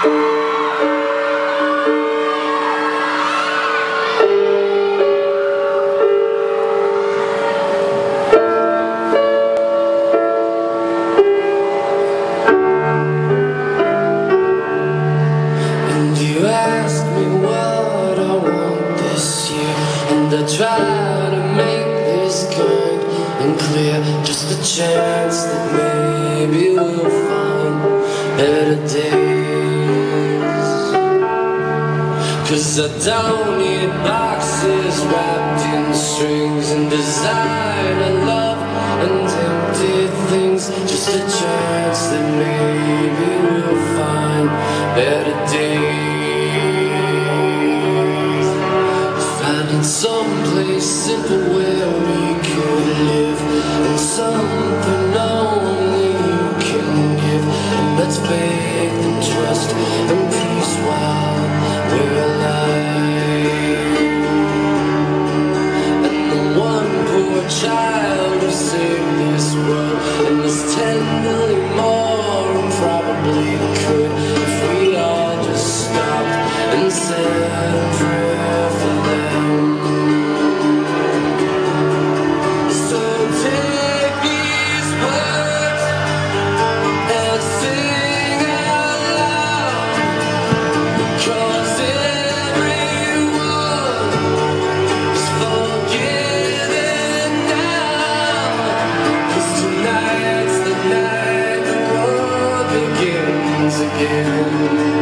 Try to make this kind and clear, just a chance that maybe we'll find better days. 'Cause I don't need boxes wrapped in strings and designer love and empty things, just a chance that maybe we'll find better days. Someplace simple where we could live, and something only you can give. And let's faith and trust and peace while we're alive. And the one poor child who saved this world, and there's 10 million more who probably could, if we all just stopped and said a prayer for them. Again.